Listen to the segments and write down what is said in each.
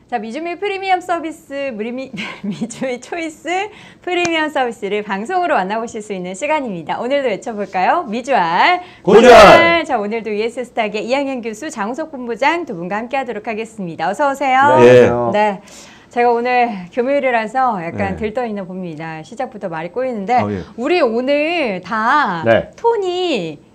자, 미주미 프리미엄 서비스, 미주미 초이스 프리미엄 서비스를 방송으로 만나보실 수 있는 시간입니다. 오늘도 외쳐볼까요? 미주알, 고주알! 자, 오늘도 ES스탁의 이학년 교수, 장우석 본부장 두 분과 함께 하도록 하겠습니다. 어서 오세요. 네. 네. 제가 오늘 금요일이라서 약간 네. 들떠있는 봅니다. 시작부터 말이 꼬이는데, 예. 우리 오늘 다 네. 톤이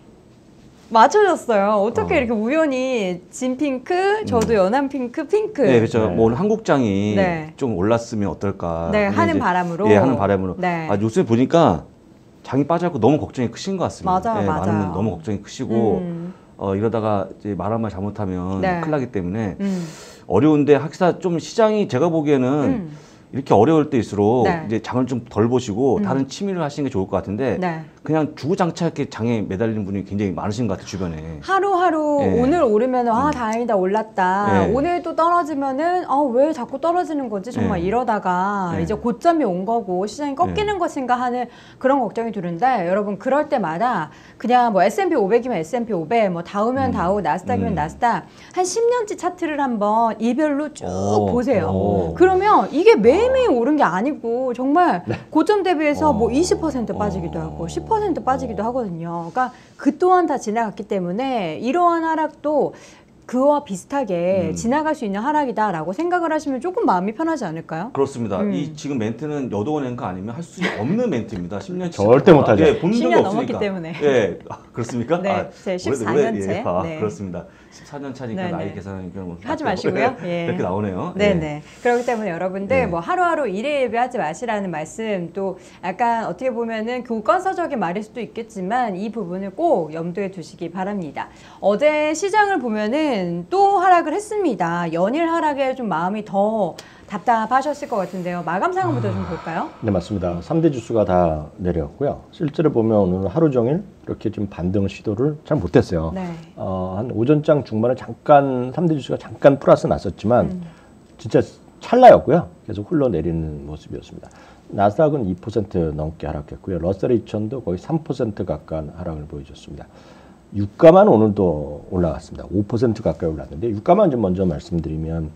맞춰졌어요. 어떻게 이렇게 우연히 진 핑크, 저도 연한 핑크, 핑크. 네, 그렇죠. 뭐 오늘 한국장이 네. 좀 올랐으면 어떨까. 네, 근데 하는 이제, 바람으로. 예, 하는 바람으로. 네. 아, 요새 보니까 장이 빠져갖고 너무 걱정이 크신 것 같습니다. 맞아요, 예, 맞아요. 많은 분 너무 걱정이 크시고, 음. 이러다가 이제 말 한마디 잘못하면 네. 큰일 나기 때문에 어려운데 확실히 좀 시장이 제가 보기에는 이렇게 어려울 때일수록 네. 이제 장을 좀 덜 보시고 다른 취미를 하시는 게 좋을 것 같은데 네. 그냥 주구장창 장에 매달리는 분이 굉장히 많으신 것 같아요, 주변에. 하루하루 예. 오늘 오르면 다행이다 올랐다. 예. 오늘 또 떨어지면은 왜 자꾸 떨어지는 거지 정말 예. 이러다가 예. 이제 고점이 온 거고 시장이 꺾이는 것인가 하는 그런 걱정이 드는데 여러분 그럴 때마다 그냥 뭐 S&P 500이면 S&P 500, 뭐 다우면 다우, 나스닥이면 나스닥 한 10년치 차트를 한번 이별로 쭉 보세요. 그러면 이게 매일매일 오른 게 아니고 정말 고점 대비해서 뭐 20% 빠지기도 하고 10% 빠지기도 하거든요. 그러니까 그 또한 다 지나갔기 때문에 이러한 하락도 그와 비슷하게 지나갈 수 있는 하락이다라고 생각을 하시면 조금 마음이 편하지 않을까요? 그렇습니다. 이 지금 멘트는 여도원 앵커 아니면 할 수 없는 멘트입니다. 10년 절대 못하죠. 예, 본 적이 10년 없으니까. 넘었기 때문에. 예, 그렇습니까? 네, 제 14년째. 예, 네. 그렇습니다. 14년 차니까 네네. 나이 계산하니까 뭐 하지 마시고요. 예. 이렇게 나오네요. 네네. 예. 그렇기 때문에 여러분들 네. 뭐 하루하루 일에 예배하지 마시라는 말씀 또 약간 어떻게 보면은 교과서적인 말일 수도 있겠지만 이 부분을 꼭 염두에 두시기 바랍니다. 어제 시장을 보면은 또 하락을 했습니다. 연일 하락에 좀 마음이 더 답답하셨을 것 같은데요. 마감 상황부터 좀 볼까요? 네, 맞습니다. 3대 지수가 다 내려왔고요. 실제로 보면 오늘 하루 종일 이렇게 좀 반등 시도를 잘 못했어요. 네. 한 오전장 중반에 잠깐 3대 지수가 잠깐 플러스 났었지만 진짜 찰나였고요. 계속 흘러내리는 모습이었습니다. 나스닥은 2% 넘게 하락했고요. 러셀 2000도 거의 3% 가까운 하락을 보여줬습니다. 유가만 오늘도 올라갔습니다. 5% 가까이 올랐는데 유가만 좀 먼저 말씀드리면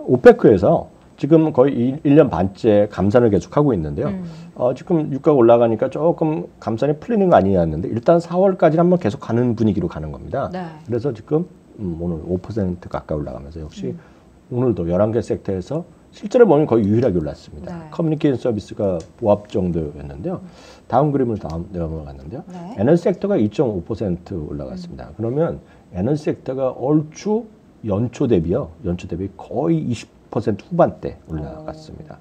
오페크에서 지금 거의 1년 반째 감산을 계속하고 있는데요. 지금 유가가 올라가니까 조금 감산이 풀리는 거 아니었는데 일단 4월까지는 한번 계속 가는 분위기로 가는 겁니다. 네. 그래서 지금 오늘 5% 가까이 올라가면서 역시 오늘도 11개 섹터에서 실제로 보면 거의 유일하게 올랐습니다. 네. 커뮤니케이션 서비스가 보합 정도였는데요. 다음 그림을 넘어갔는데요. 네. 에너지 섹터가 2.5% 올라갔습니다. 그러면 에너지 섹터가 얼추 연초 대비 거의 20% 후반대 올라갔습니다.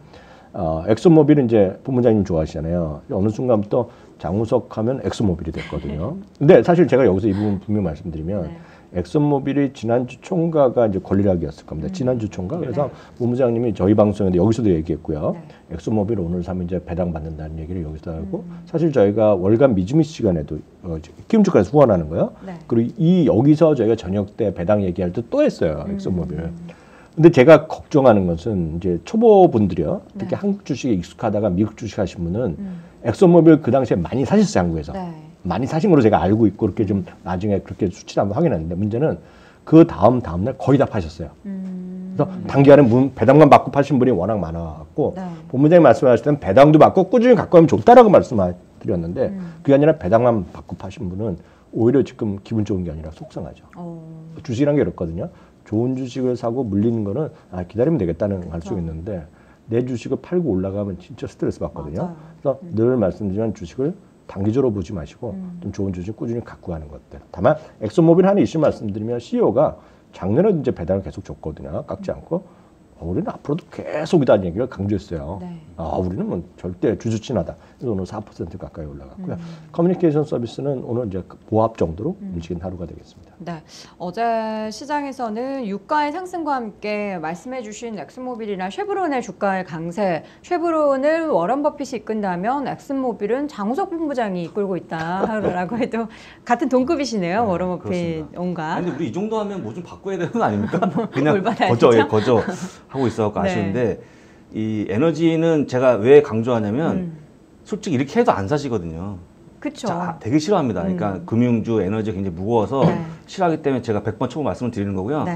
엑소모빌은 이제 본부장님 좋아하시잖아요. 어느 순간부터 장우석 하면 엑소모빌이 됐거든요. 근데 사실 제가 여기서 이 부분 분명 말씀드리면 엑소모빌이 지난주 총가가 이제 권리락이었을 겁니다. 지난주 총가. 그래서 본부장님이 저희 방송에도 여기서도 얘기했고요. 엑소모빌 오늘 사면 이제 배당 받는다는 얘기를 여기서 하고 사실 저희가 월간 미주미 시간에도 키움주가에서 후원하는 거예요. 네. 그리고 여기서 저희가 저녁 때 배당 얘기할 때 또 했어요. 엑소모빌. 근데 제가 걱정하는 것은 이제 초보분들이요. 특히 한국 주식에 익숙하다가 미국 주식 하신 분은 엑소모빌 그 당시에 많이 사셨어요, 한국에서. 네. 많이 사신 걸로 제가 알고 있고 그렇게 좀 나중에 그렇게 수치를 한번 확인했는데 문제는 그 다음날 거의 다 파셨어요. 그래서 단기간에 배당만 받고 파신 분이 워낙 많아갖고 네. 본부장님 말씀하실 때는 배당도 받고 꾸준히 갖고 가면 좋다라고 말씀드렸는데 그게 아니라 배당만 받고 파신 분은 오히려 지금 기분 좋은 게 아니라 속상하죠. 주식이란 게 이렇거든요. 좋은 주식을 사고 물리는 거는 기다리면 되겠다는 할 수 있는데 내 주식을 팔고 올라가면 진짜 스트레스 받거든요. 맞아요. 그래서 늘 말씀드리면 주식을 단기적으로 보지 마시고 좀 좋은 주식 꾸준히 갖고 가는 것들. 다만 엑소모빌 하나 이슈 말씀드리면 CEO가 작년에 이제 배당을 계속 줬거든요. 깎지 않고. 우리는 앞으로도 계속 이다는 얘기를 강조했어요. 네. 우리는 뭐 절대 주주친하다. 그래서 오늘 4% 가까이 올라갔고요. 커뮤니케이션 서비스는 오늘 이제 보합 정도로 움직인 하루가 되겠습니다. 네, 어제 시장에서는 유가의 상승과 함께 말씀해주신 엑슨모빌이나 쉐브론의 주가의 강세, 쉐브론을 워런 버핏이 이끈다면 엑슨모빌은 장우석 본부장이 이끌고 있다라고 해도 같은 동급이시네요. 워런 버핏온가. 아니, 우리 이 정도 하면 뭐 좀 바꿔야 되는 거 아닙니까? 그냥 뭘 받아야 거저 되죠? 거저 하고 있어서 네. 아쉬운데 이 에너지는 제가 왜 강조하냐면 솔직히 이렇게 해도 안 사시거든요. 그렇죠. 되게 싫어합니다. 그러니까 금융주 에너지 굉장히 무거워서 네. 싫어하기 때문에 제가 100번 초고 말씀을 드리는 거고요. 네.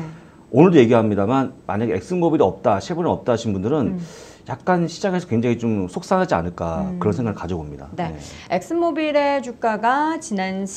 오늘도 얘기합니다만 만약에 엑슨모빌이 없다, 쉐보레는 없다 하신 분들은 약간 시장에서 굉장히 좀 속상하지 않을까 그런 생각을 가져봅니다. 네. 엑슨모빌의 주가가 지난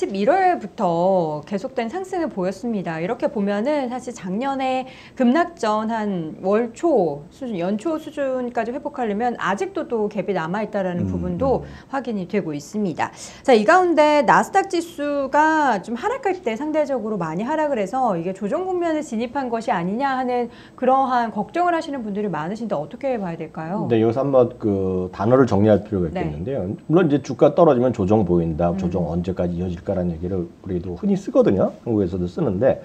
11월부터 계속된 상승을 보였습니다. 이렇게 보면은 사실 작년에 급락전 한 월초 수준, 연초 수준까지 회복하려면 아직도 또 갭이 남아있다라는 부분도 확인이 되고 있습니다. 자, 이 가운데 나스닥 지수가 좀 하락할 때 상대적으로 많이 하락을 해서 이게 조정 국면에 진입한 것이 아니냐 하는 그러한 걱정을 하시는 분들이 많으신데 어떻게 봐야 될까요? 네, 여기서 한번 그 단어를 정리할 필요가 있겠는데요. 물론 이제 주가 떨어지면 조정 보인다, 조정 언제까지 이어질까라는 얘기를 우리도 흔히 쓰거든요. 한국에서도 쓰는데,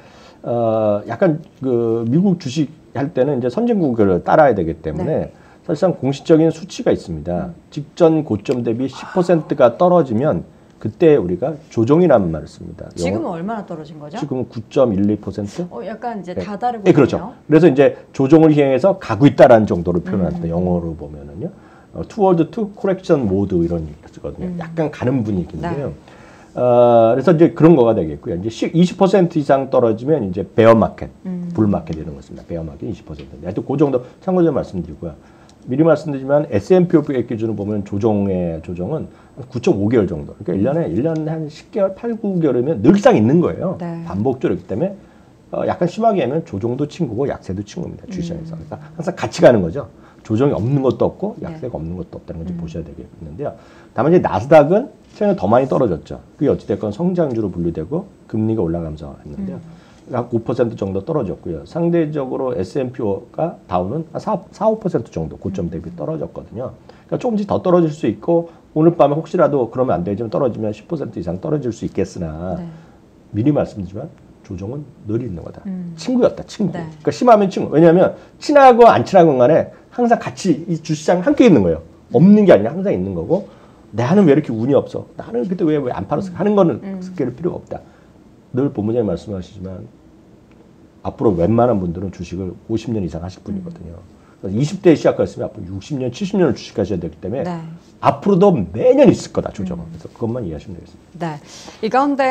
약간 그 미국 주식 할 때는 이제 선진국을 따라야 되기 때문에 사실상 공식적인 수치가 있습니다. 직전 고점 대비 10%가 떨어지면 그때 우리가 조정이라는 말을 씁니다. 지금은 얼마나 떨어진 거죠? 지금은 9.12%? 약간 이제 다다르고 네, 그렇죠. 그래서 이제 조정을 희행해서 가고 있다라는 정도로 표현합니다. 영어로 보면은요. toward to correction mode 이런 얘기를 쓰거든요. 약간 가는 분위기인데요. 그래서 이제 그런 거가 되겠고요. 이제 20% 이상 떨어지면 이제 베어 마켓, 불 마켓 이런 거 있습니다. 베어 마켓 20%인데 하여튼 그 정도 참고로 말씀드리고요. 미리 말씀드리지만 S&P 500 기준으로 보면 조정은 9.5개월 정도. 그러니까 1년에 한 10개월, 8, 9개월이면 늘상 있는 거예요. 네. 반복적이기 때문에 약간 심하게 하면 조정도 친구고 약세도 친구입니다. 주시장에서. 그러니까 항상 같이 가는 거죠. 조정이 없는 것도 없고 약세가 없는 것도 없다는 걸 좀 보셔야 되겠는데요. 다만 이제 나스닥은 최근에 더 많이 떨어졌죠. 그게 어찌됐건 성장주로 분류되고 금리가 올라가면서 했는데요. 약 5% 정도 떨어졌고요. 상대적으로 S&P가 다운은 한 4-5% 정도 고점 대비 떨어졌거든요. 그러니까 조금씩 더 떨어질 수 있고 오늘 밤에 혹시라도 그러면 안 되지만 떨어지면 10% 이상 떨어질 수 있겠으나 미리 말씀드리지만 조정은 늘 있는 거다. 친구였다, 친구. 그러니까 심하면 친구. 왜냐하면 친하고 안 친하건 간에 항상 같이 이 주시장 함께 있는 거예요. 없는 게 아니라 항상 있는 거고 나는 왜 이렇게 운이 없어? 나는 그때 왜 안 팔았을까? 하는 거는 스케일 필요가 없다. 늘 본부장님 말씀하시지만 앞으로 웬만한 분들은 주식을 50년 이상 하실 분이거든요. 20대에 시작했으면 앞으로 60년, 70년을 주식하셔야 되기 때문에 앞으로도 매년 있을 거다, 조정은. 그래서 그것만 이해하시면 되겠습니다. 네. 이 가운데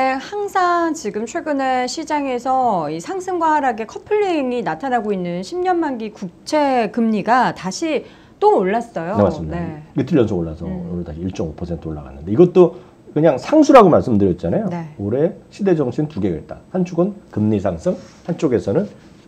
항상 지금 최근에 시장에서 이 상승과 하락의 커플링이 나타나고 있는 10년 만기 국채 금리가 다시 또 올랐어요. 네, 맞습니다. 이틀 연속 올라서 오늘 다시 1.5% 올라갔는데 이것도 그냥 상수라고 말씀드렸잖아요. 올해 시대 정신 두 개가 있다. 한쪽은 금리 상승, 한쪽에서는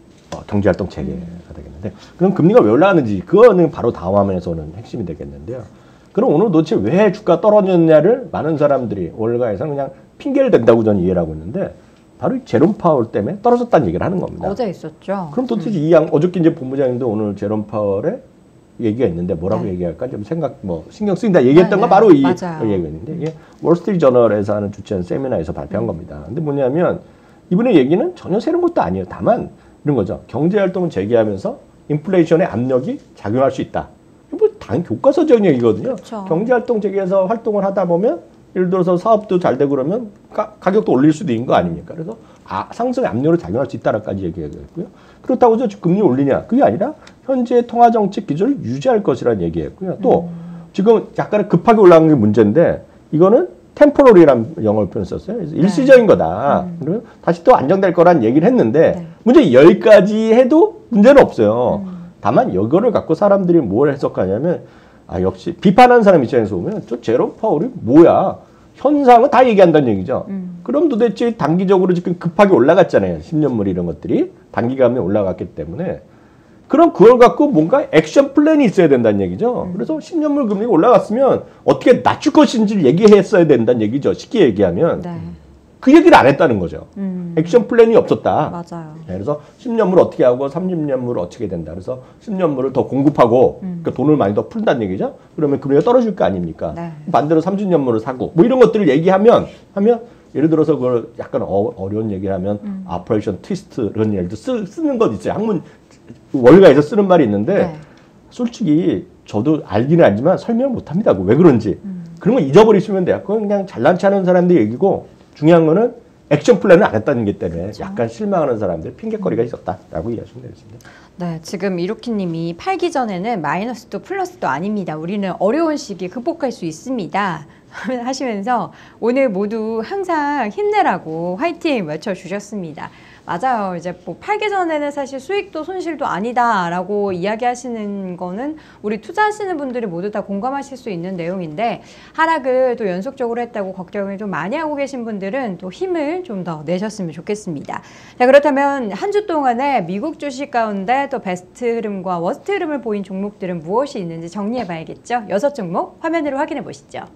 경제활동 재개가 되겠는데 그럼 금리가 왜 올라가는지 그거는 바로 다음 화면에서는 핵심이 되겠는데요. 그럼 오늘 도대체 왜 주가 떨어졌냐를 많은 사람들이 월가에서 그냥 핑계를 댄다고 저는 이해를 하고 있는데 바로 제롬 파월 때문에 떨어졌다는 얘기를 하는 겁니다. 어제 있었죠. 그럼 도대체 어저께 이제 본부장님도 오늘 제롬 파월의 얘기가 있는데 뭐라고 얘기할까 좀 신경 쓰인다 얘기했던 거 바로 이 얘기가 있는데 이게 월스트리트 저널에서 하는 주최한 세미나에서 발표한 겁니다. 근데 뭐냐면 이분의 얘기는 전혀 새로운 것도 아니에요. 다만 이런 거죠. 경제 활동을 재개하면서 인플레이션의 압력이 작용할 수 있다. 뭐 당 교과서적인 얘기거든요. 그렇죠. 경제 활동 재개해서 활동을 하다 보면 예를 들어서 사업도 잘 되고 그러면 가격도 올릴 수도 있는 거 아닙니까? 그래서 상승 압력으로 작용할 수 있다라까지 얘기했고요. 그렇다고 해서 금리 올리냐? 그게 아니라 현재 통화정책 기조를 유지할 것이라는 얘기했고요. 또 지금 약간 급하게 올라간 게 문제인데 이거는 템포러리라는 영어를 표현 썼어요. 그래서 일시적인 거다. 그리고 다시 또 안정될 거란 얘기를 했는데 문제 여기까지 해도 문제는 없어요. 다만 이거를 갖고 사람들이 뭘 해석하냐면 역시 비판하는 사람 입장에서 보면 저 제롬 파월이 뭐야? 현상은 다 얘기한다는 얘기죠. 그럼 도대체 단기적으로 지금 급하게 올라갔잖아요. 10년물 이런 것들이 단기간에 올라갔기 때문에 그럼 그걸 갖고 뭔가 액션 플랜이 있어야 된다는 얘기죠. 그래서 10년물 금리가 올라갔으면 어떻게 낮출 것인지를 얘기했어야 된다는 얘기죠. 쉽게 얘기하면 그 얘기를 안 했다는 거죠. 액션 플랜이 없었다. 맞아요. 그래서 10년물 어떻게 하고 30년물 어떻게 된다. 그래서 10년물을 더 공급하고 그러니까 돈을 많이 더 푼다는 얘기죠. 그러면 금리가 떨어질 거 아닙니까? 반대로 30년물을 사고 뭐 이런 것들을 얘기하면 예를 들어서 그걸 약간 어려운 얘기를 하면 오퍼레이션 트위스트 이런 얘기도 쓰는 것 있어요. 학문 월가에서 쓰는 말이 있는데 솔직히 저도 알기는 알지만 설명을 못합니다. 왜 그런지. 그런 거 잊어버리시면 돼요. 그건 그냥 잘난 체 하는 사람들 얘기고 중요한 거는 액션 플랜을 안 했다는 게 때문에 약간 실망하는 사람들 핑계거리가 있었다라고 이해하시면 되겠습니다. 네, 지금 이루키님이 팔기 전에는 마이너스도 플러스도 아닙니다. 우리는 어려운 시기 극복할 수 있습니다. 하시면서 오늘 모두 항상 힘내라고 화이팅 외쳐주셨습니다. 맞아요. 이제 뭐 팔기 전에는 사실 수익도 손실도 아니다라고 이야기하시는 거는 우리 투자하시는 분들이 모두 다 공감하실 수 있는 내용인데 하락을 또 연속적으로 했다고 걱정을 좀 많이 하고 계신 분들은 또 힘을 좀 더 내셨으면 좋겠습니다. 자, 그렇다면 한 주 동안에 미국 주식 가운데 또 베스트 흐름과 워스트 흐름을 보인 종목들은 무엇이 있는지 정리해 봐야겠죠. 6종목 화면으로 확인해 보시죠.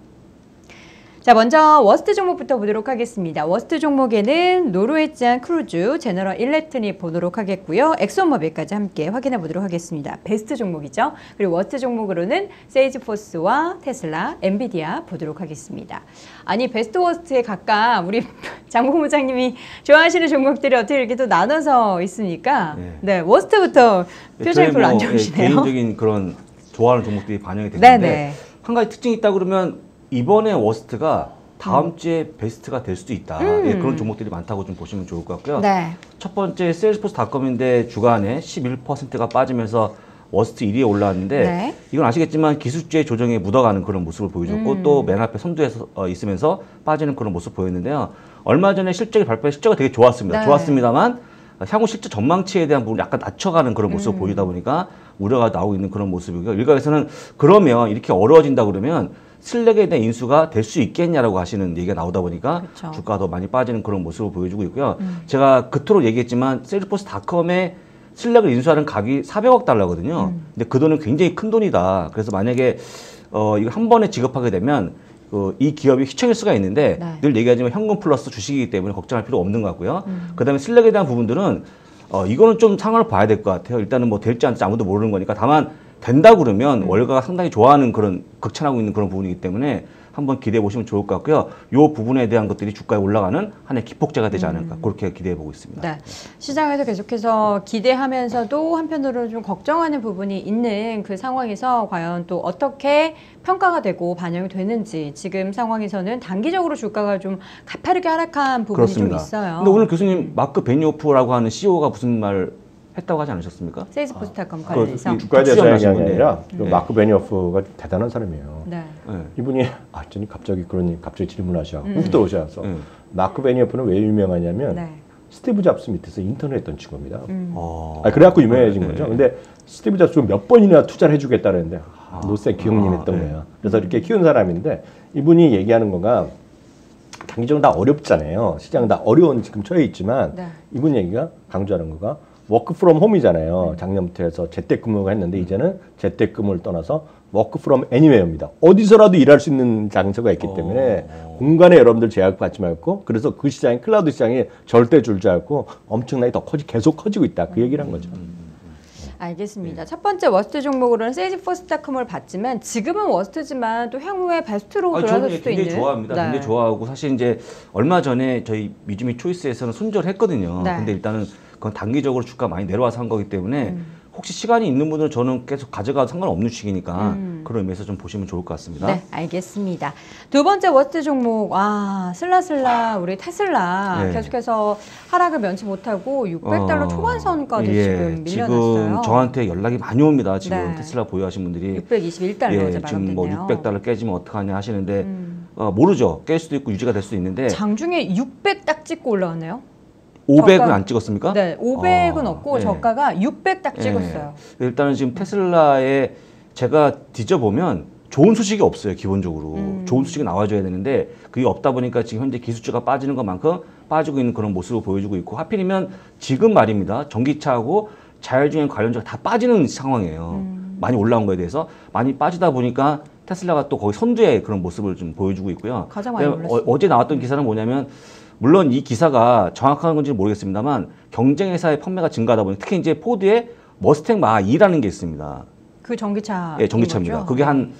자, 먼저 워스트 종목부터 보도록 하겠습니다. 워스트 종목에는 노르웨이지안 크루즈, 제너럴 일렉트릭 보도록 하겠고요. 엑소모빌까지 함께 확인해 보도록 하겠습니다. 베스트 종목이죠. 그리고 워스트 종목으로는 세일즈포스와 테슬라, 엔비디아 보도록 하겠습니다. 아니, 베스트 워스트에 각각 우리 장 본부장님이 좋아하시는 종목들이 어떻게 이렇게 또 나눠서 있습니까? 네, 워스트부터 표정이 별로 안 좋으시네요. 개인적인 그런 좋아하는 종목들이 반영이 되는데 한 가지 특징이 있다 그러면 이번에 워스트가 다음 주에 베스트가 될 수도 있다. 예, 그런 종목들이 많다고 좀 보시면 좋을 것 같고요. 네. 첫 번째 세일즈포스닷컴인데 주간에 11%가 빠지면서 워스트 1위에 올라왔는데 네. 이건 아시겠지만 기술주의 조정에 묻어가는 그런 모습을 보여줬고 또 맨 앞에 선두에서 있으면서 빠지는 그런 모습을 보였는데요. 얼마 전에 실적이 발표한 실적이 되게 좋았습니다. 네. 좋았습니다만 향후 실적 전망치에 대한 부분을 약간 낮춰가는 그런 모습을 보이다 보니까 우려가 나오고 있는 그런 모습이고요. 일각에서는 그러면 이렇게 어려워진다 그러면 슬랙에 대한 인수가 될 수 있겠냐라고 하시는 얘기가 나오다 보니까 그쵸. 주가가 더 많이 빠지는 그런 모습을 보여주고 있고요. 제가 그토록 얘기했지만 세일즈포스닷컴에 슬랙을 인수하는 가격이 400억 달러거든요. 근데 그 돈은 굉장히 큰 돈이다. 그래서 만약에 이거 한 번에 지급하게 되면 이 기업이 휘청일 수가 있는데 네. 늘 얘기하지만 현금 플러스 주식이기 때문에 걱정할 필요 없는 것 같고요. 그다음에 슬랙에 대한 부분들은 이거는 좀 상황을 봐야 될 것 같아요. 일단은 뭐 될지 안 될지 아무도 모르는 거니까 다만 된다 그러면 월가가 상당히 좋아하는 그런 극찬하고 있는 그런 부분이기 때문에 한번 기대해 보시면 좋을 것 같고요. 이 부분에 대한 것들이 주가에 올라가는 한 해 기폭제가 되지 않을까 그렇게 기대해 보고 있습니다. 네. 시장에서 계속해서 기대하면서도 한편으로 좀 걱정하는 부분이 있는 그 상황에서 과연 또 어떻게 평가가 되고 반영이 되는지 지금 상황에서는 단기적으로 주가가 좀 가파르게 하락한 부분이 그렇습니다. 좀 있어요. 근데 오늘 교수님 마크 베니오프라고 하는 CEO가 무슨 말 했다고 하지 않으셨습니까? 세일즈포스닷컴 관련해서. 주가에 대해서 특수한 이야기한 게 아니라 네. 마크 베니오프가 대단한 사람이에요. 네. 네. 이분이 갑자기 질문하셔. 훅 들어오셔서 네. 마크 베니오프는 왜 유명하냐면 네. 스티브 잡스 밑에서 인턴을 했던 친구입니다. 그래갖고 유명해진 거죠. 네. 근데 스티브 잡스가 몇 번이나 투자를 해주겠다는데 노세 기억님 했던 거예요. 그래서 이렇게 키운 사람인데 이분이 얘기하는 거가 단기적으로 다 어렵잖아요. 시장 다 어려운 지금 처해 있지만 네. 이분 얘기가 강조하는 거가 워크 프롬 홈이잖아요. 작년부터 해서 재택근무가 했는데 이제는 재택근무를 떠나서 워크 프롬 애니웨어입니다. 어디서라도 일할 수 있는 장소가 있기 때문에 공간에 여러분들 제약받지 말고 그래서 그 시장이 클라우드 시장이 절대 줄지 않고 엄청나게 더 계속 커지고 있다. 그 얘기를 한 거죠. 알겠습니다. 첫 번째 워스트 종목으로는 세일즈포스닷컴을 봤지만 지금은 워스트지만 또 향후에 베스트로 돌아설 저는 수도 굉장히 있는. 좋아합니다. 네. 굉장히 좋아하고 사실 이제 얼마 전에 저희 미주미 초이스에서는 손절을 했거든요. 네. 근데 일단은 그건 단기적으로 주가 많이 내려와서 한 거기 때문에 혹시 시간이 있는 분들은 저는 계속 가져가도 상관없는 주식이니까 그런 의미에서 좀 보시면 좋을 것 같습니다. 네, 알겠습니다. 두 번째 워스트 종목, 슬라슬라 우리 테슬라 네. 계속해서 하락을 면치 못하고 600달러 초반선까지 지금 밀려났어요. 지금 저한테 연락이 많이 옵니다. 지금 네. 테슬라 보유하신 분들이 621달러 이제 지금 뭐 마감됐네요. 600달러 깨지면 어떡하냐 하시는데 모르죠. 깰 수도 있고 유지가 될 수도 있는데 장중에 600 딱 찍고 올라왔네요. 500은 저가- 안 찍었습니까? 네, 500은 없고 네. 저가가 600 딱 찍었어요. 일단은 지금 테슬라에 제가 뒤져보면 좋은 소식이 없어요. 기본적으로 좋은 소식이 나와줘야 되는데 그게 없다 보니까 지금 현재 기술주가 빠지는 것만큼 빠지고 있는 그런 모습을 보여주고 있고 하필이면 지금 말입니다. 전기차하고 자율주행 관련주가 다 빠지는 상황이에요. 많이 올라온 거에 대해서 많이 빠지다 보니까 테슬라가 또 거기 선두의 그런 모습을 좀 보여주고 있고요. 가장 많이 그다음에 올랐습니다. 어제 나왔던 기사는 뭐냐면 물론 이 기사가 정확한 건지는 모르겠습니다만 경쟁 회사의 판매가 증가하다 보니 특히 이제 포드의 머스탱 마2라는 게 있습니다. 그 전기차. 예, 전기차입니다. 그게 한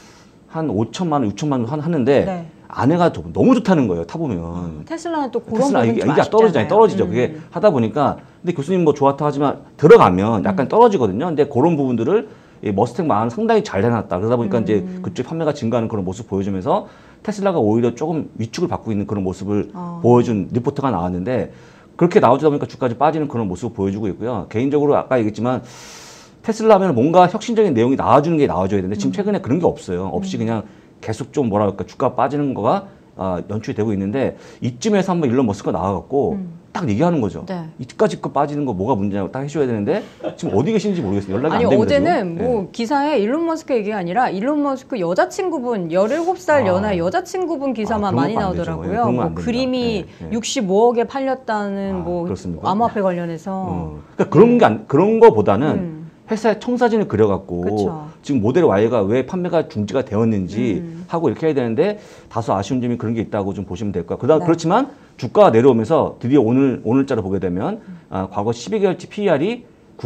5천만 원, 6천만 원 하는데 네. 안에가 너무 좋다는 거예요. 타보면. 테슬라는 또 그런 테슬라 부분이 이게 좀 아쉽잖아요. 떨어지죠. 그게 하다 보니까 근데 교수님 뭐 좋았다 하지만 들어가면 약간 떨어지거든요. 근데 그런 부분들을 이 머스탱 마는 상당히 잘 해놨다. 그러다 보니까 이제 그쪽 판매가 증가하는 그런 모습 보여주면서 테슬라가 오히려 조금 위축을 받고 있는 그런 모습을 보여준 리포트가 나왔는데 그렇게 나오다 보니까 주가가 빠지는 그런 모습을 보여주고 있고요. 개인적으로 아까 얘기했지만 테슬라 하면 뭔가 혁신적인 내용이 나와주는 게 나와줘야 되는데 지금 최근에 그런 게 없어요. 없이 그냥 계속 좀 뭐랄까 주가 빠지는 거가 연출이 되고 있는데 이쯤에서 한번 일론 머스크가 나와갖고 딱 얘기하는 거죠. 네. 이까짓 거 빠지는 거 뭐가 문제냐고 딱 해줘야 되는데 지금 어디 계신지 모르겠어요. 연락이 아니 안 되면 어제는 뭐 기사에 일론 머스크 얘기가 아니라 일론 머스크 여자친구분 17살 연하 여자친구분 기사만 그런 많이 건 안 되죠. 나오더라고요. 예, 그런 건안 뭐 됩니다. 그림이 예, 예. 65억에 팔렸다는 뭐 그렇습니까? 암호화폐 관련해서 그러니까 그런 거보다는 회사의 청사진을 그려갖고 그쵸. 지금 모델 Y가 왜 판매가 중지가 되었는지 하고 이렇게 해야 되는데 다소 아쉬운 점이 그런 게 있다고 좀 보시면 될 거예요. 네. 그렇지만 주가가 내려오면서 드디어 오늘자로 보게 되면 과거 12개월치 PER이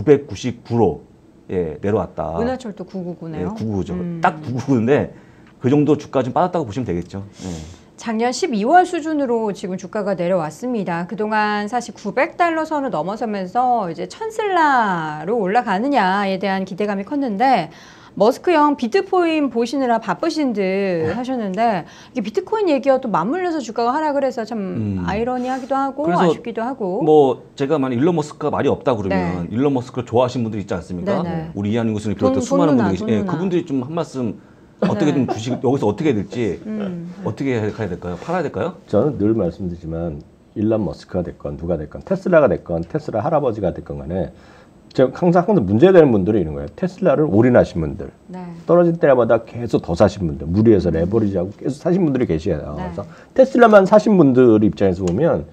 999로 내려왔다. 은하철도 999네요. 예, 999죠. 딱 999인데 그 정도 주가 좀 빠졌다고 보시면 되겠죠. 예. 작년 12월 수준으로 지금 주가가 내려왔습니다. 그동안 사실 900달러 선을 넘어서면서 이제 1000슬라로 올라가느냐에 대한 기대감이 컸는데 머스크 형 비트코인 보시느라 바쁘신 듯 하셨는데 이게 비트코인 얘기와 또 맞물려서 주가가 하락을 해서 참 아이러니하기도 하고 그래서 아쉽기도 하고 뭐 제가 만약 일론 머스크가 말이 없다 그러면 네. 일론 머스크를 좋아하시는 분들 있지 않습니까? 네네. 우리 이한희 교수님 비롯해 돈 수많은 누나, 분들이 돈 예, 누나. 그분들이 좀 한 말씀 어떻게 좀 주식 여기서 어떻게 해야 될지 어떻게 해야 될까요? 팔아야 될까요? 저는 늘 말씀드리지만 일론 머스크가 됐건 누가 됐건 테슬라가 됐건 테슬라 할아버지가 됐건 간에 제가 항상 문제되는 분들이 이런 거예요. 테슬라를 올인하신 분들, 네. 떨어질 때마다 계속 더 사신 분들, 무리해서 레버리지하고 계속 사신 분들이 계셔요. 네. 그래서 테슬라만 사신 분들 입장에서 보면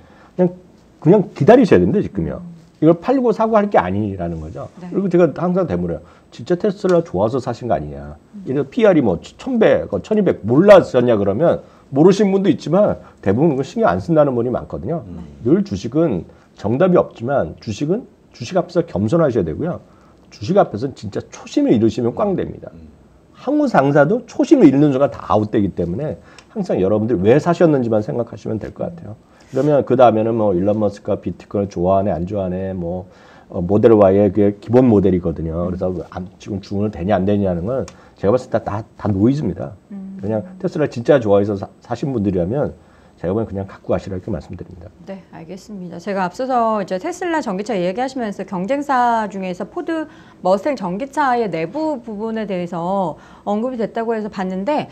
그냥 기다리셔야 된대 지금요. 이걸 팔고 사고 할 게 아니라는 거죠. 네. 그리고 제가 항상 되물어요. 진짜 테슬라 좋아서 사신 거 아니냐. 이래서 PR이 뭐 1100, 1200 몰랐었냐 그러면 모르신 분도 있지만 대부분 그거 신경 안 쓴다는 분이 많거든요. 늘 주식은 정답이 없지만 주식 앞에서 겸손하셔야 되고요. 주식 앞에서는 진짜 초심을 잃으시면 꽝 됩니다. 항우 상사도 초심을 잃는 순간 다 아웃되기 때문에 항상 여러분들 왜 사셨는지만 생각하시면 될 것 같아요. 그러면 그 다음에는 뭐 일론 머스크가 비트코인을 좋아하네 안 좋아하네 뭐 모델 Y의 그게 기본 모델이거든요. 그래서 지금 주문을 되냐 안 되냐는 건 제가 봤을 때 다 노이즈입니다. 그냥 테슬라 진짜 좋아해서 사신 분들이라면 제가 보면 그냥 갖고 가시라 이렇게 말씀드립니다. 네, 알겠습니다. 제가 앞서서 이제 테슬라 전기차 얘기하시면서 경쟁사 중에서 포드 머스탱 전기차의 내부 부분에 대해서 언급이 됐다고 해서 봤는데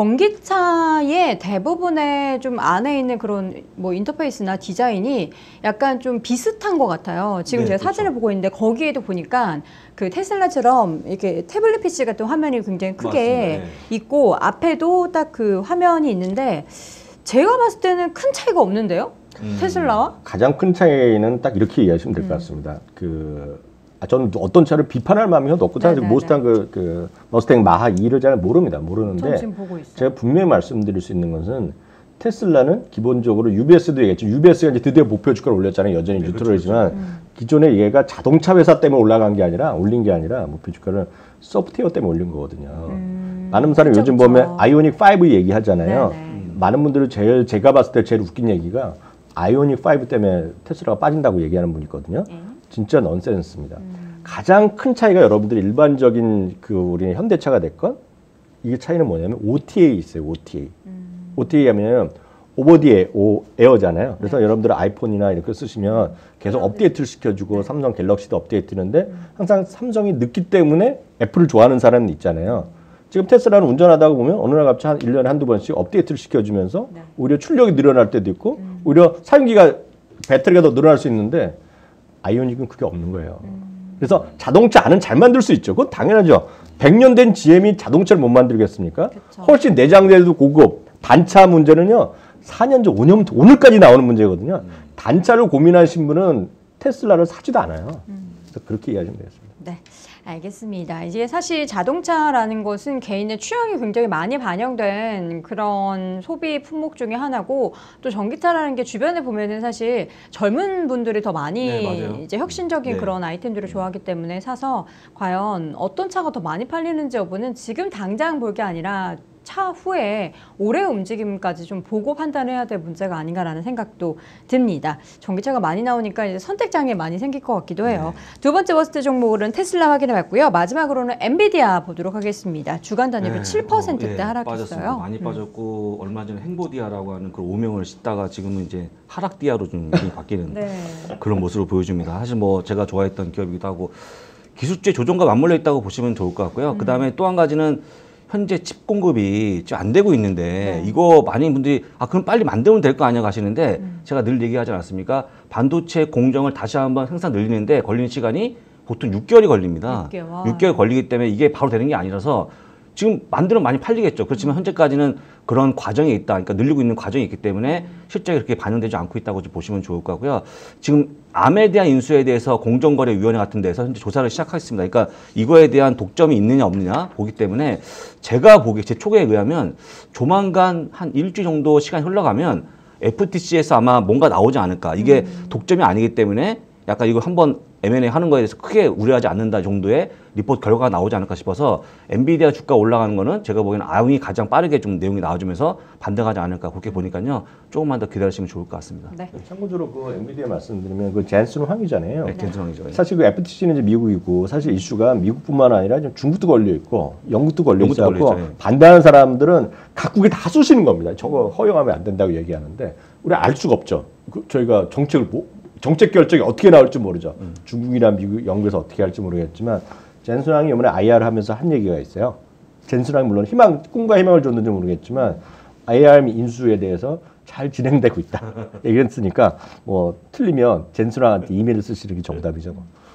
전기차의 대부분의 좀 안에 있는 그런 뭐 인터페이스나 디자인이 약간 좀 비슷한 것 같아요. 지금 네, 제가 그렇죠. 사진을 보고 있는데 거기에도 보니까 그 테슬라처럼 이렇게 태블릿 PC 같은 화면이 굉장히 크게 맞습니다. 있고 앞에도 딱 그 화면이 있는데 제가 봤을 때는 큰 차이가 없는데요? 테슬라와? 가장 큰 차이는 딱 이렇게 이해하시면 될 것 같습니다. 저는 어떤 차를 비판할 마음이 없고 사실 머스탱 마하 2를 잘 모릅니다. 전 모르는데 지금 보고 있어요. 제가 분명히 말씀드릴 수 있는 것은 테슬라는 기본적으로 UBS도 얘기했죠. UBS가 이제 드디어 목표 주가를 올렸잖아요. 여전히 뉴트럴이지만 기존에 얘가 자동차 회사 때문에 올린 게 아니라 목표 주가를 소프트웨어 때문에 올린 거거든요. 많은 사람이 그쵸, 요즘 그쵸. 보면 아이오닉 5 얘기하잖아요. 네네. 많은 분들은 제가 봤을 때 제일 웃긴 얘기가 아이오닉 5 때문에 테슬라가 빠진다고 얘기하는 분이 있거든요. 진짜 넌센스입니다. 가장 큰 차이가 여러분들이 일반적인 우리 현대차가 됐건 이게 차이는 뭐냐면 OTA 있어요. OTA. OTA 하면 오버디 에어잖아요. 그래서 여러분들 아이폰이나 이렇게 쓰시면 계속 업데이트를 시켜주고 삼성 갤럭시도 업데이트는데 항상 삼성이 늦기 때문에 애플을 좋아하는 사람은 있잖아요. 지금 테슬라는 운전하다가 보면 어느 날 갑자기 한 1년에 한두 번씩 업데이트를 시켜주면서 오히려 출력이 늘어날 때도 있고 오히려 사용기가 배터리가 더 늘어날 수 있는데 아이오닉은 그게 없는 거예요. 그래서 자동차 안은 잘 만들 수 있죠. 그건 당연하죠. 100년 된 GM이 자동차를 못 만들겠습니까? 그쵸. 훨씬 내장재도 고급. 단차 문제는요. 4년 전, 5년부터 오늘까지 나오는 문제거든요. 단차를 고민하신 분은 테슬라를 사지도 않아요. 그래서 그렇게 이해하시면 되겠습니다. 네, 알겠습니다. 이제 사실 자동차라는 것은 개인의 취향이 굉장히 많이 반영된 그런 소비 품목 중에 하나고 또 전기차라는 게 주변에 보면은 사실 젊은 분들이 더 많이 네, 맞아요. 이제 혁신적인 네. 그런 아이템들을 좋아하기 때문에 사서 과연 어떤 차가 더 많이 팔리는지 여부는 지금 당장 볼 게 아니라 차후에 올해 움직임까지 좀 보고 판단해야 될 문제가 아닌가라는 생각도 듭니다. 전기차가 많이 나오니까 이제 선택장애 많이 생길 것 같기도 해요. 두 번째 워스트 종목으로는 테슬라 확인해봤고요. 마지막으로는 엔비디아 보도록 하겠습니다. 주간 단위로 7%대 하락했어요. 빠졌습니다. 많이 빠졌고 얼마 전에 행보디아라고 하는 그 오명을 싣다가 지금은 이제 하락디아로 좀 이름이 바뀌는 네. 그런 모습을 보여줍니다. 사실 뭐 제가 좋아했던 기업이기도 하고 기술주의 조정과 맞물려 있다고 보시면 좋을 것 같고요. 그 다음에 또 한 가지는 현재 칩 공급이 좀 안 되고 있는데 네. 이거 많은 분들이 그럼 빨리 만들면 될 거 아니야 하시는데 제가 늘 얘기하지 않았습니까? 반도체 공정을 다시 한번 생산 늘리는데 걸리는 시간이 보통 6개월이 걸립니다. 6개월 걸리기 때문에 이게 바로 되는 게 아니라서 지금 만들면 많이 팔리겠죠. 그렇지만 현재까지는 그런 과정이 있다. 그러니까 늘리고 있는 과정이 있기 때문에 실적이 그렇게 반영되지 않고 있다고 보시면 좋을 것 같고요. 지금 암에 대한 인수에 대해서 공정거래위원회 같은 데서 현재 조사를 시작하겠습니다. 그러니까 이거에 대한 독점이 있느냐 없느냐 보기 때문에 제가 보기에 제 촉에 의하면 조만간 한 일주일 정도 시간이 흘러가면 FTC에서 아마 뭔가 나오지 않을까. 이게 독점이 아니기 때문에 약간 이거 한번 M&A 하는 거에 대해서 크게 우려하지 않는다 정도의 리포트 결과가 나오지 않을까 싶어서 엔비디아 주가 올라가는 거는 제가 보기에는 아웅이 가장 빠르게 좀 내용이 나와주면서 반등하지 않을까 그렇게 보니까요. 조금만 더 기다리시면 좋을 것 같습니다. 네. 참고적으로 그 엔비디아 말씀드리면 그 젠슨 황이잖아요. 네, 젠슨 황이죠. 사실 그 FTC는 이제 미국이고 사실 이슈가 미국뿐만 아니라 지금 중국도 걸려 있고 영국도 걸려 있고 반대하는 사람들은 각국에 다 쏘시는 겁니다. 저거 허용하면 안 된다고 얘기하는데 우리 알 수가 없죠. 저희가 정책 결정이 어떻게 나올지 모르죠. 중국이나 미국, 영국에서 어떻게 할지 모르겠지만 젠슨 황이 이번에 IR 하면서 한 얘기가 있어요. 젠슨 황이 물론 꿈과 희망을 줬는지 모르겠지만 IR 인수에 대해서 잘 진행되고 있다. 얘기를 했으니까 뭐 틀리면 젠슨 황한테 이메일을 쓰시는 게 정답이죠.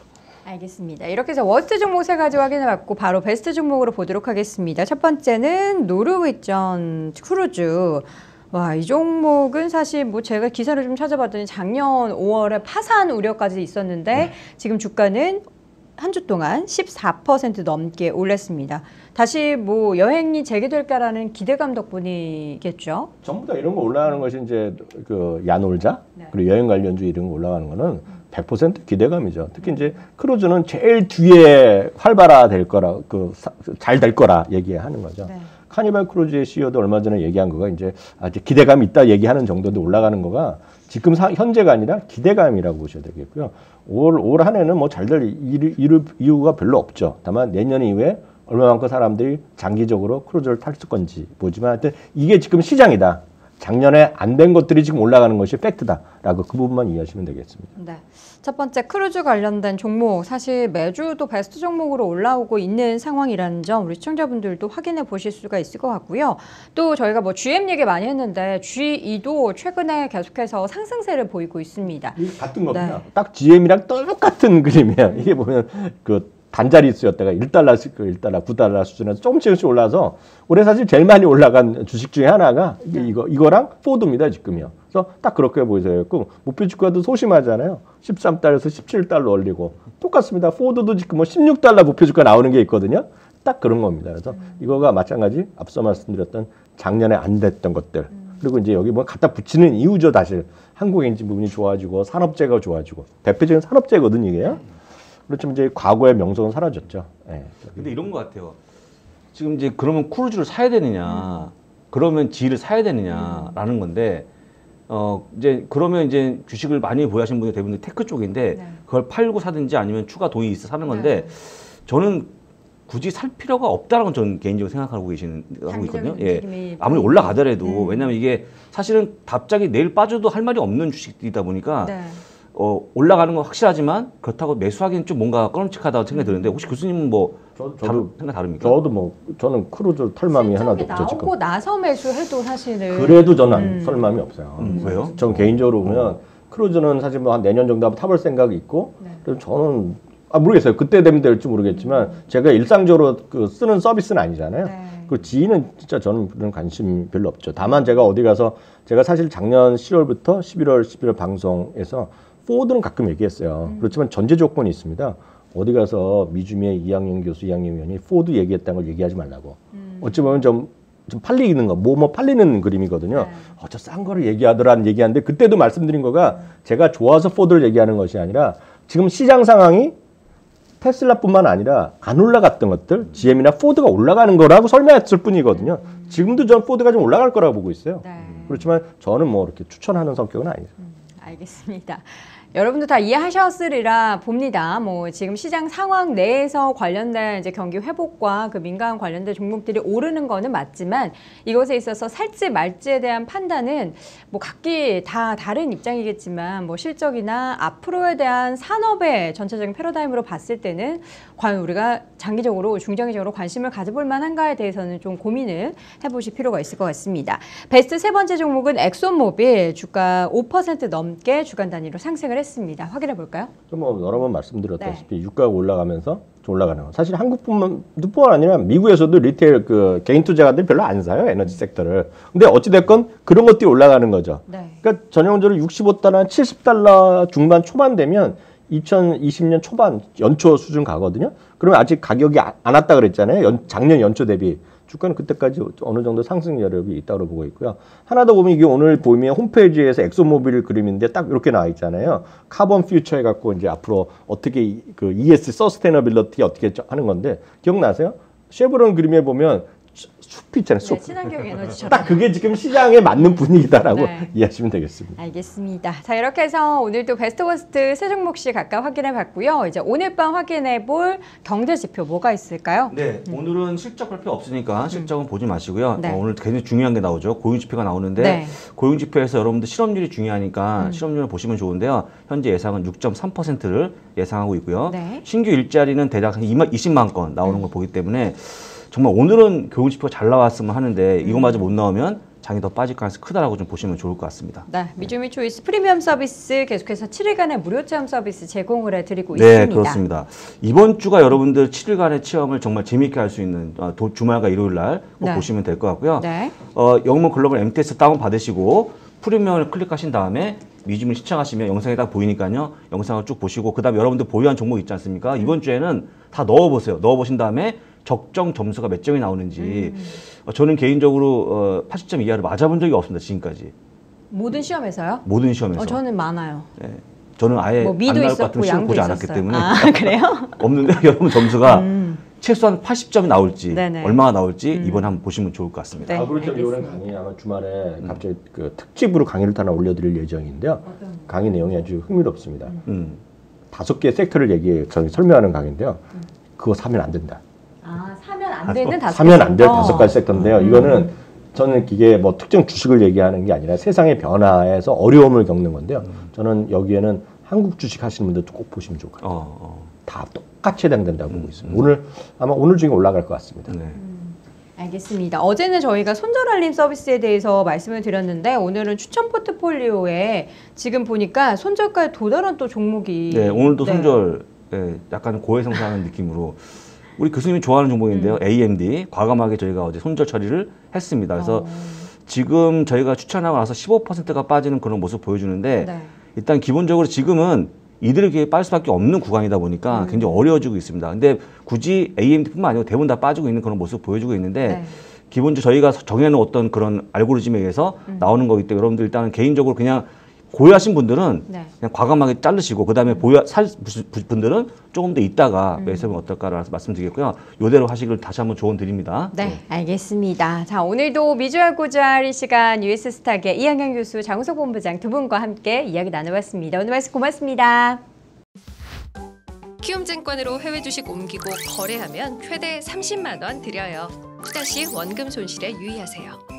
알겠습니다. 이렇게 해서 워스트 종목 세 가지 확인해봤고 바로 베스트 종목으로 보도록 하겠습니다. 첫 번째는 노르웨이전 크루즈. 와, 이 종목은 사실 뭐 제가 기사를 좀 찾아봤더니 작년 5월에 파산 우려까지 있었는데 지금 주가는 한 주 동안 14% 넘게 올랐습니다. 다시 뭐 여행이 재개될까라는 기대감 덕분이겠죠. 전부 다 이런 거 올라가는 것이 이제 그 야놀자 그리고 여행 관련주 이런 거 올라가는 거는 100% 기대감이죠. 특히 이제 크루즈는 제일 뒤에 활발화될 거라 잘 될 거라 얘기하는 거죠. 네. 카니발 크루즈의 CEO도 얼마 전에 얘기한 거가 이제 아직 기대감이 있다 얘기하는 정도인데 올라가는 거가 지금 현재가 아니라 기대감이라고 보셔야 되겠고요. 올 한 해는 뭐 잘 될 이유가 별로 없죠. 다만 내년 이후에 얼마만큼 사람들이 장기적으로 크루즈를 탈 건지 보지만 하여튼 이게 지금 시장이다. 작년에 안 된 것들이 지금 올라가는 것이 팩트다라고 그 부분만 이해하시면 되겠습니다. 네. 첫 번째 크루즈 관련된 종목 사실 매주도 베스트 종목으로 올라오고 있는 상황이라는 점 우리 시청자분들도 확인해 보실 수가 있을 것 같고요. 또 저희가 뭐 GM 얘기 많이 했는데 GE도 최근에 계속해서 상승세를 보이고 있습니다. 이게 같은 겁니다. 네. 딱 GM이랑 똑같은 그림이에요. 이게 보면 그 단자리 수였다가 1달러씩 1달러, 9달러 수준에서 조금씩 올라서 올해 사실 제일 많이 올라간 주식 중에 하나가 이거랑 포드입니다, 지금요. 그래서 딱 그렇게 보이세요. 목표 주가도 소심하잖아요. 13달러에서 17달러 올리고 똑같습니다. 포드도 지금 뭐 16달러 목표 주가 나오는 게 있거든요. 딱 그런 겁니다. 그래서 이거가 마찬가지 앞서 말씀드렸던 작년에 안 됐던 것들 그리고 이제 여기 뭐 갖다 붙이는 이유죠, 사실. 한국 엔진 부분이 좋아지고 산업재가 좋아지고 대표적인 산업재거든 이게요. 그렇지만 이제 과거의 명성은 사라졌죠. 네. 근데 이런 것 같아요. 지금 이제 그러면 크루즈를 사야 되느냐, 그러면 G를 사야 되느냐라는 건데, 이제 그러면 이제 주식을 많이 보유하시는 분이 대부분 테크 쪽인데 그걸 팔고 사든지 아니면 추가 돈이 있어 사는 건데 저는 굳이 살 필요가 없다라는 건 저는 개인적으로 생각하고 있거든요. 예. 아무리 올라가더라도 왜냐하면 이게 사실은 갑자기 내일 빠져도 할 말이 없는 주식이다 보니까. 올라가는 건 확실하지만 그렇다고 매수하기는 좀 뭔가 꺼름칙하다고 생각이 드는데 혹시 교수님은 뭐 생각 다릅니까? 저는 크루즈 털 마음이 하나도 없죠. 지금. 나오고 나서 매수해도 사실은 그래도 저는 털 마음이 없어요. 왜요? 전 개인적으로 보면 크루즈는 사실 뭐 한 내년 정도 하면 타볼 생각이 있고 그래서 저는 모르겠어요. 그때 되면 될지 모르겠지만 제가 일상적으로 쓰는 서비스는 아니잖아요. 그 지인은 진짜 저는 그런 관심 별로 없죠. 다만 제가 어디 가서 제가 사실 작년 10월부터 11월 방송에서 포드는 가끔 얘기했어요. 그렇지만 전제 조건이 있습니다. 어디 가서 미주미의 이학년 교수, 이학년 위원이 포드 얘기했다는 걸 얘기하지 말라고. 어찌 보면 좀 팔리는 거, 뭐 팔리는 그림이거든요. 저 싼 거를 얘기하더라는 얘기하는데 그때도 말씀드린 거가 제가 좋아서 포드를 얘기하는 것이 아니라 지금 시장 상황이 테슬라뿐만 아니라 안 올라갔던 것들, GM이나 포드가 올라가는 거라고 설명했을 뿐이거든요. 지금도 전 포드가 좀 올라갈 거라고 보고 있어요. 그렇지만 저는 뭐 이렇게 추천하는 성격은 아니죠. 알겠습니다. 여러분도 다 이해하셨으리라 봅니다. 뭐 지금 시장 상황 내에서 관련된 이제 경기 회복과 그 민감 관련된 종목들이 오르는 거는 맞지만 이것에 있어서 살지 말지에 대한 판단은 뭐 각기 다 다른 입장이겠지만 뭐 실적이나 앞으로에 대한 산업의 전체적인 패러다임으로 봤을 때는 과연 우리가 장기적으로 중장기적으로 관심을 가져볼 만한가에 대해서는 좀 고민을 해보실 필요가 있을 것 같습니다. 베스트 세 번째 종목은 엑소모빌 주가 5% 넘게 주간 단위로 상승을 했습니다. 확인해 볼까요? 뭐 여러 번 말씀드렸다시피 유가가 올라가면서 좀 올라가는 거. 사실 한국뿐만 아니라 미국에서도 리테일 그 개인 투자가들 별로 안 사요 에너지 섹터를. 근데 어찌 됐건 그런 것들이 올라가는 거죠. 네. 그러니까 전형적으로 65달러, 70달러 중반 초반 되면 2020년 초반 연초 수준 가거든요. 그러면 아직 가격이 안 왔다 그랬잖아요. 작년 연초 대비. 주가는 그때까지 어느 정도 상승 여력이 있다고 보고 있고요. 하나 더 보면 이게 오늘 보면 홈페이지에서 엑소모빌 그림인데 딱 이렇게 나와 있잖아요. 카본 퓨처 해갖고 이제 앞으로 어떻게 그 ES 서스테너빌리티 어떻게 하는 건데 기억나세요? 쉐보론 그림에 보면 숲 있잖아요. 숲. 네, 친환경 에너지처럼. 딱 그게 지금 시장에 맞는 분위기다라고 네. 이해하시면 되겠습니다. 알겠습니다. 자, 이렇게 해서 오늘도 베스트 워스트 세 종목씩 각각 확인해 봤고요. 이제 오늘 밤 확인해 볼 경제 지표 뭐가 있을까요? 네, 오늘은 실적 발표 없으니까 실적은 보지 마시고요. 네. 오늘 굉장히 중요한 게 나오죠. 고용 지표가 나오는데 네. 고용 지표에서 여러분들 실업률이 중요하니까 실업률을 보시면 좋은데요. 현재 예상은 6.3%를 예상하고 있고요. 네. 신규 일자리는 대략 한 20만 건 나오는 걸 보기 때문에 정말 오늘은 고용 지표가 잘 나왔으면 하는데 이거마저 못 나오면 장이 더 빠질 가능성이 크다라고 좀 보시면 좋을 것 같습니다. 네, 미주미 초이스 프리미엄 서비스 계속해서 7일간의 무료 체험 서비스 제공을 해드리고 네, 있습니다. 그렇습니다. 이번 주가 여러분들 7일간의 체험을 정말 재미있게 할 수 있는 주말과 일요일 날 꼭 네. 보시면 될 것 같고요. 네. 영문 글로벌 MTS 다운 받으시고 프리미엄을 클릭하신 다음에 미주미 시청하시면 영상이 딱 보이니까요. 영상을 쭉 보시고 그다음에 여러분들 보유한 종목 있지 않습니까? 이번 주에는 다 넣어보세요. 넣어보신 다음에 적정 점수가 몇 점이 나오는지 저는 개인적으로 80점 이하를 맞아본 적이 없습니다. 지금까지. 모든 시험에서요? 모든 시험에서. 저는 많아요. 네. 저는 아예 뭐 안 미도 나올 것 있었고 같은 시험 양도 보지 않았기 있었어요. 때문에 아, 그래요? 없는데 여러분 점수가 최소한 80점이 나올지 네네. 얼마나 나올지 이번에 한번 보시면 좋을 것 같습니다. 네. 그렇죠. 이번에 알겠습니다. 강의 아마 주말에 갑자기 그 특집으로 강의를 하나 올려드릴 예정인데요. 강의 내용이 아주 흥미롭습니다. 5개 섹터를 설명하는 강의인데요. 그거 사면 안 된다. 아, 사면 안 되는 다섯 사면 개 안 될 섹터. 5가지 섹터인데요. 이거는 저는 이게 뭐 특정 주식을 얘기하는 게 아니라 세상의 변화에서 어려움을 겪는 건데요. 저는 여기에는 한국 주식 하시는 분들도 꼭 보시면 좋을 것 같아요. 다 똑같이 해당된다고 보고 있습니다. 아마 오늘 중에 올라갈 것 같습니다. 네. 알겠습니다. 어제는 저희가 손절 알림 서비스에 대해서 말씀을 드렸는데 오늘은 추천 포트폴리오에 지금 보니까 손절가에 도달한 또 종목이 네, 오늘도 손절 약간 고해성사하는 느낌으로 우리 교수님이 좋아하는 종목인데요. AMD 과감하게 저희가 어제 손절 처리를 했습니다. 그래서 지금 저희가 추천하고 나서 15%가 빠지는 그런 모습 보여주는데 네. 일단 기본적으로 지금은 이들에게 빠질 수밖에 없는 구간이다 보니까 굉장히 어려워지고 있습니다. 근데 굳이 AMD뿐만 아니고 대부분 다 빠지고 있는 그런 모습 보여주고 있는데 네. 기본적으로 저희가 정해놓은 어떤 그런 알고리즘에 의해서 나오는 거기 때문에 여러분들 일단은 개인적으로 그냥 고려하신 분들은 네. 그냥 과감하게 자르시고 그다음에 살 분들은 조금 더 있다가 매수하면 어떨까라고 말씀드리겠고요. 이대로 하시길 다시 한번 조언 드립니다. 네, 알겠습니다. 자, 오늘도 미주알고자 할 이 시간 US스탁의 이한경 교수, 장우석 본부장 두 분과 함께 이야기 나눠봤습니다. 오늘 말씀 고맙습니다. 키움증권으로 해외 주식 옮기고 거래하면 최대 30만 원 드려요. 투자 시 원금 손실에 유의하세요.